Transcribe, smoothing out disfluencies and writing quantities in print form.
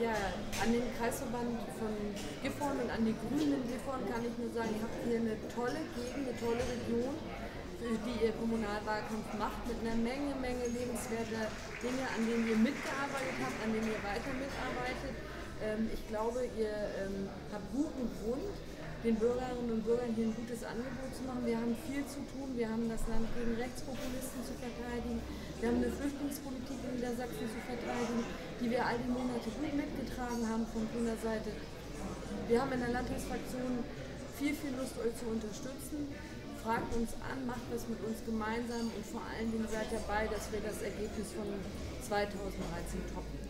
ja, an den Kreisverband von Gifhorn und an die Grünen in Gifhorn kann ich nur sagen, ihr habt hier eine tolle Gegend, eine tolle Region, für die ihr Kommunalwahlkampf macht, mit einer Menge lebenswerter Dinge, an denen ihr mitgearbeitet habt, an denen ihr weiter mitarbeitet. Ich glaube, ihr habt guten Grund, den Bürgerinnen und Bürgern hier ein gutes Angebot zu machen. Wir haben viel zu tun. Wir haben das Land gegen Rechtspopulisten zu verteidigen. Wir haben eine Flüchtlingspolitik in Niedersachsen zu verteidigen, die wir all die Monate gut mitgetragen haben von grüner Seite. Wir haben in der Landtagsfraktion viel Lust, euch zu unterstützen. Fragt uns an, macht das mit uns gemeinsam und vor allen Dingen seid dabei, dass wir das Ergebnis von 2013 toppen.